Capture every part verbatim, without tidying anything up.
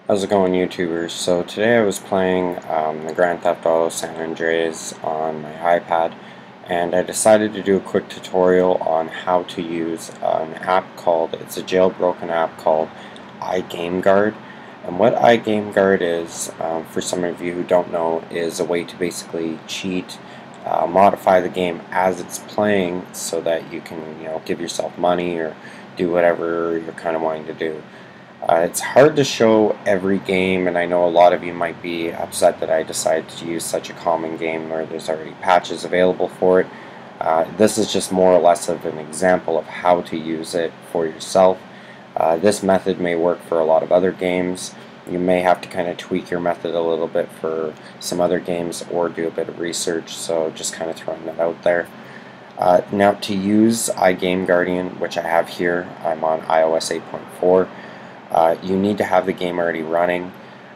How's it going, YouTubers? So today I was playing um, the Grand Theft Auto San Andreas on my iPad, and I decided to do a quick tutorial on how to use an app called, it's a jailbroken app called iGameGuard. And what iGameGuard is, um, for some of you who don't know, is a way to basically cheat, uh, modify the game as it's playing so that you can, you know, give yourself money or do whatever you're kind of wanting to do. Uh, it's hard to show every game, and I know a lot of you might be upset that I decided to use such a common game where there's already patches available for it. Uh, this is just more or less of an example of how to use it for yourself. Uh, this method may work for a lot of other games. You may have to kind of tweak your method a little bit for some other games or do a bit of research, so just kind of throwing that out there. Uh, now, to use iGameGuardian, which I have here, I'm on i O S eight point four. Uh, you need to have the game already running,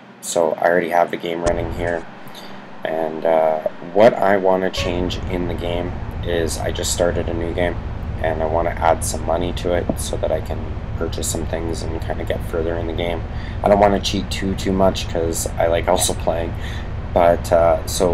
so I already have the game running here. And uh, what I want to change in the game is I just started a new game, and I want to add some money to it so that I can purchase some things and kind of get further in the game. I don't want to cheat too too much because I like also playing, but uh, so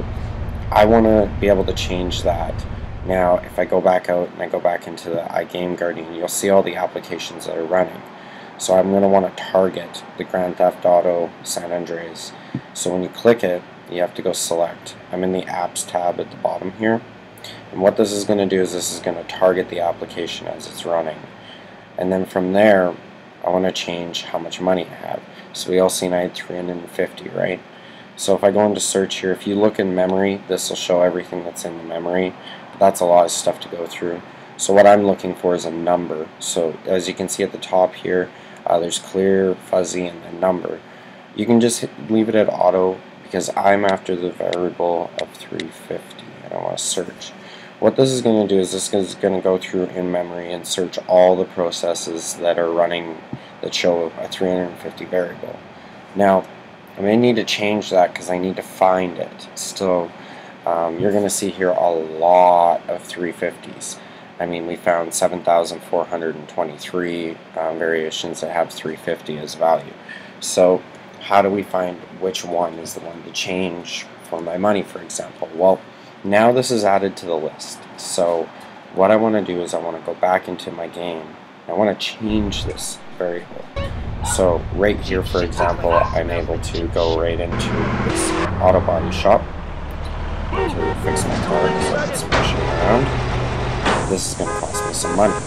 I want to be able to change that. Now, if I go back out and I go back into the iGameGuardian, you'll see all the applications that are running. So I'm going to want to target the Grand Theft Auto San Andreas. So when you click it, you have to go select. I'm in the Apps tab at the bottom here. And what this is going to do is this is going to target the application as it's running. And then from there, I want to change how much money I have. So we all seen I had three hundred fifty, right? So if I go into search here, if you look in memory, this will show everything that's in the memory. But that's a lot of stuff to go through. So what I'm looking for is a number. So as you can see at the top here, uh, there's clear, fuzzy, and then number. You can just hit, leave it at auto because I'm after the variable of three fifty. I don't want to search. What this is going to do is this is going to go through in memory and search all the processes that are running that show a three hundred fifty variable. Now, I may need to change that because I need to find it. So um, you're going to see here a lot of three fifties. I mean, we found seven thousand four hundred twenty-three um, variations that have three fifty as value. So how do we find which one is the one to change for my money, for example? Well, now this is added to the list. So what I want to do is I want to go back into my game. I want to change this variable. So right here, for example, I'm able to go right into this auto body shop to fix my car because it's pushing around. This is going to cost me some money.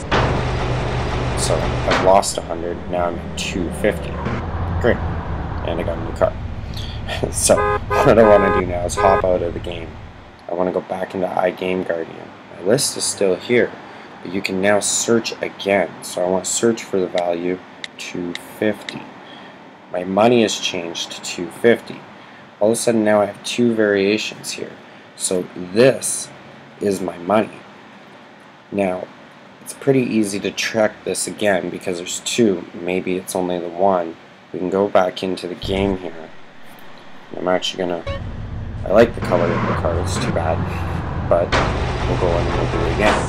So I've lost one hundred, now I'm at two fifty. Great. And I got a new car. So what I want to do now is hop out of the game. I want to go back into iGameGuardian. My list is still here, but you can now search again. So I want to search for the value two fifty. My money has changed to two fifty. All of a sudden now I have two variations here. So this is my money. Now, it's pretty easy to check this again because there's two. Maybe it's only the one. We can go back into the game here. I'm actually going to... I like the color of the card. It's too bad. But we'll go in and we'll do it again.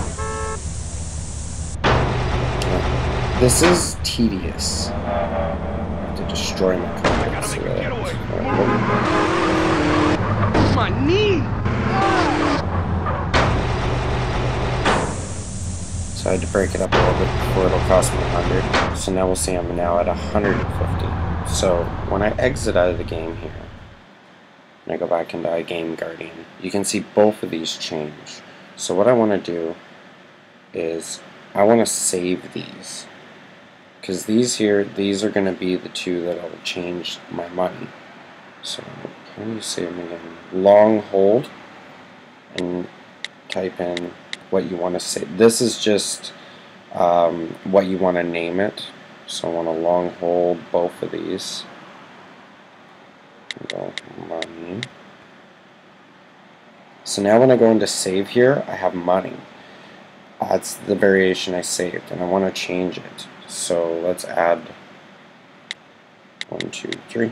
Now, this is tedious. I have to destroy my cards. So that It's my knee! So I had to break it up a little bit before it'll cost me one hundred. So now we'll see I'm now at one hundred fifty. So when I exit out of the game here, and I go back into iGameGuardian, you can see both of these change. So what I want to do is I want to save these. Because these here, these are going to be the two that will change my money. So how do you save them again? Long hold and type in what you want to say. This is just um, what you want to name it. So I want to long hold both of these. Go money. So now when I go into save here, I have money. That's the variation I saved, and I want to change it. So let's add one, two, three.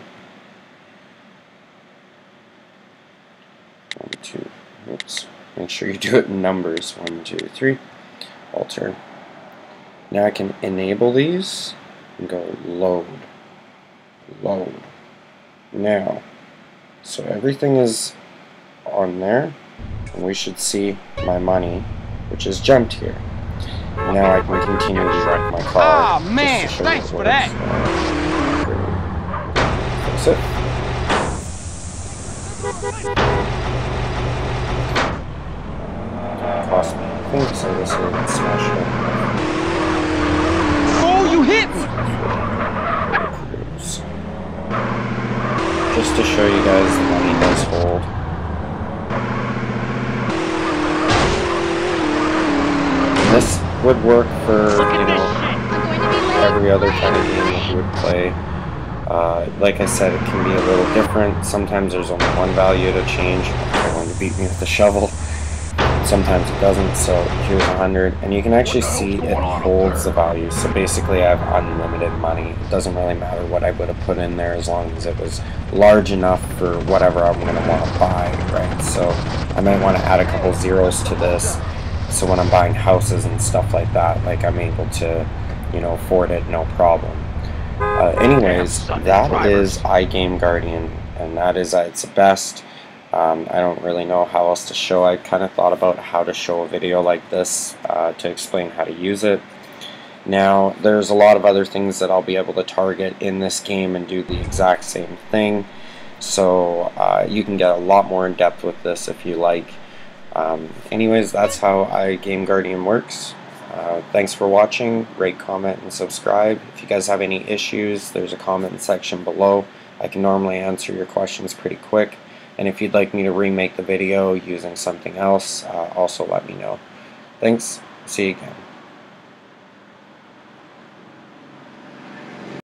One, two, oops. Make sure you do it in numbers. One, two, three. Alter. Now I can enable these and go load. load. Now, so everything is on there, and we should see my money, which is jumped here. Now I can continue to wreck my car. Ah, man, just to show thanks you for it works. Fix it. Cost me, I think, so this will smash it. Oh, you hit me! Cruise. Just to show you guys, the money does hold. This would work for, you know, every other kind of game that you would play. Uh, like I said, it can be a little different. Sometimes there's only one value to change. They're going to beat me with the shovel. Sometimes it doesn't, so here's one hundred. And you can actually see it holds the value. So basically I have unlimited money. It doesn't really matter what I would have put in there as long as it was large enough for whatever I'm going to want to buy, right? So I might want to add a couple zeros to this. So when I'm buying houses and stuff like that, like I'm able to, you know, afford it, no problem. Uh, anyways, that is iGameGuardian, and that is at its best. Um, I don't really know how else to show. I kind of thought about how to show a video like this uh, to explain how to use it. Now, there's a lot of other things that I'll be able to target in this game and do the exact same thing. So uh, you can get a lot more in depth with this if you like. Um, anyways, that's how iGameGuardian works. Uh, thanks for watching. Rate, comment, and subscribe. If you guys have any issues, there's a comment section below. I can normally answer your questions pretty quick. And if you'd like me to remake the video using something else, uh, also let me know. Thanks. See you again.